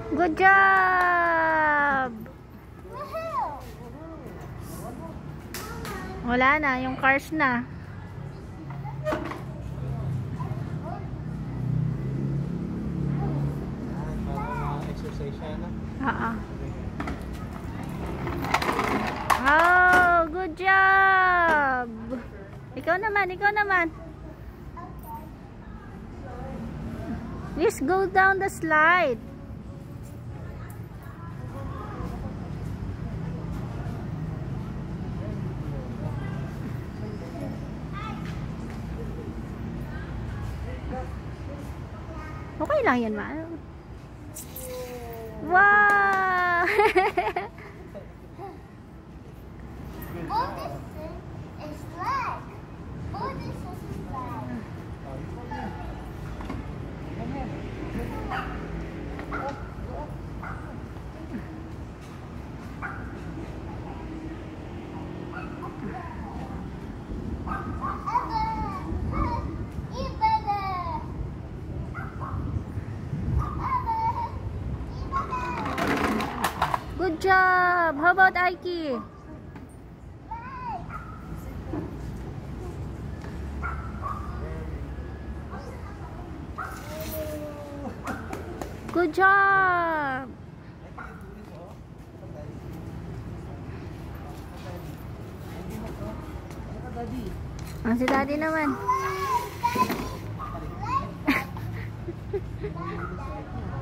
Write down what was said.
Good job! Wala na, yung cars na. Exercise siya na. Oo. Oh, good job! Ikaw naman, ikaw naman. Please go down the slide. Okay lang yan, ma. Wow! Good job! How about Aiki? Good job! Si Daddy naman.